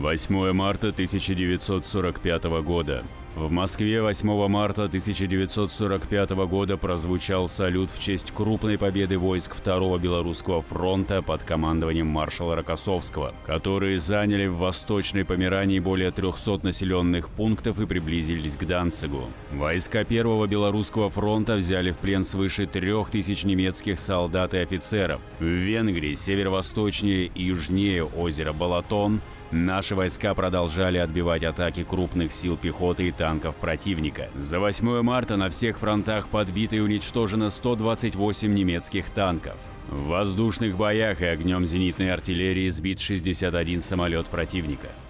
8 марта 1945 года. В Москве 8 марта 1945 года прозвучал салют в честь крупной победы войск Второго Белорусского фронта под командованием маршала Рокоссовского, которые заняли в Восточной Померании более 300 населенных пунктов и приблизились к Данцигу. Войска Первого Белорусского фронта взяли в плен свыше 3000 немецких солдат и офицеров. В Венгрии, северо-восточнее и южнее озера Балатон, наши войска продолжали отбивать атаки крупных сил пехоты и танков противника. За 8 марта на всех фронтах подбито и уничтожено 128 немецких танков. В воздушных боях и огнем зенитной артиллерии сбит 61 самолет противника.